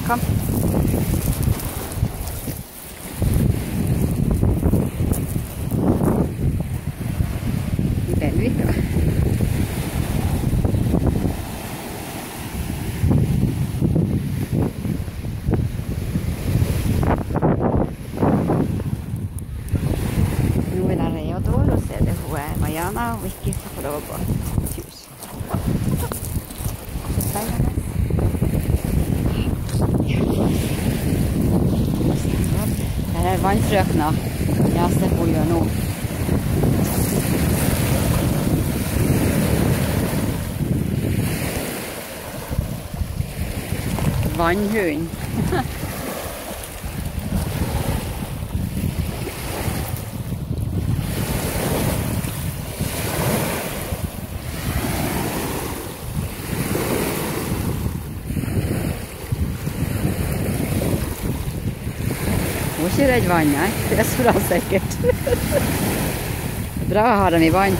Kom. I Bellevik, da. Nå vil jeg Reodor, og så er det hun Mariana og Vicky som får lov å gå til hus. Det er spennende. Her er vannfrøkna. Ja, se hva hun gjør nå. Vannhund. Hun er ikke redd vann, nei. Det er så bra sikkert. Bra å ha dem i vann.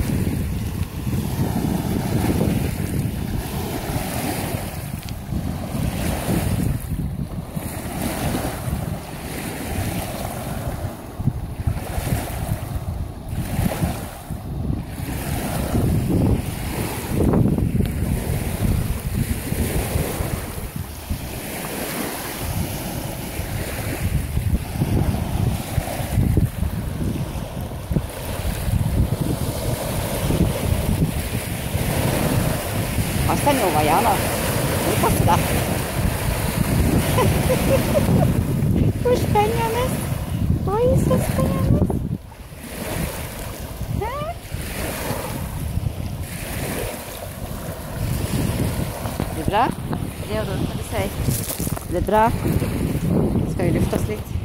Pass deg nå, Mariana. Nå passer det. Hvor spennende. Oi, så spennende. Hæ? Det er bra? Det er det du sier. Det er bra. Skal vi lufte oss litt?